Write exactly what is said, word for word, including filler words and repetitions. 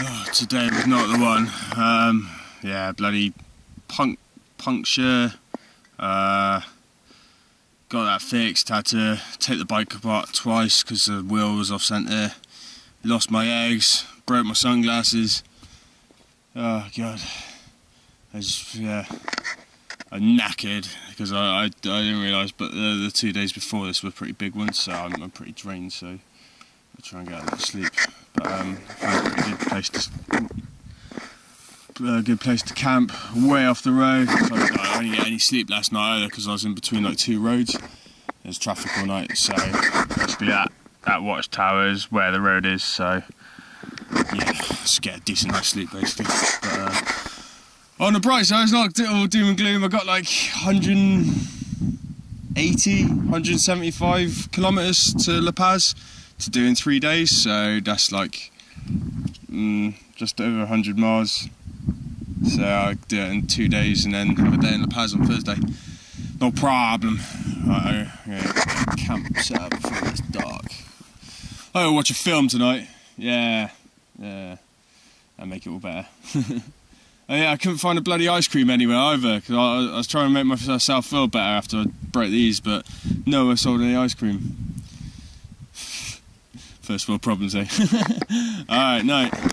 Oh, today was not the one. Um, yeah, bloody punk puncture. Uh, got that fixed. Had to take the bike apart twice because the wheel was off centre. Lost my eggs. Broke my sunglasses. Oh god. I just, yeah. I'm knackered because I, I, I didn't realise, but the, the two days before this were pretty big ones, so I'm, I'm pretty drained. So I'll try and get a little sleep. But um, a pretty good place to a good place to camp, way off the road. So I didn't get any sleep last night either because I was in between like two roads. There's traffic all night, so basically that that watchtower is where the road is. So yeah, just get a decent night's sleep basically. But, uh, on the bright side, it's not all doom and gloom. I got like one hundred eighty, one hundred seventy-five kilometres to La Paz to do in three days, so that's like mm, just over one hundred miles. So I do it in two days and then have a day in La Paz on Thursday. No problem. Right, I'm gonna camp set up before it's dark. I'll watch a film tonight. Yeah, yeah, that'll make it all better. Oh yeah, I couldn't find a bloody ice cream anywhere either, because I, I was trying to make myself feel better after I broke these, but no one sold any ice cream. First world problems, eh? Alright, night.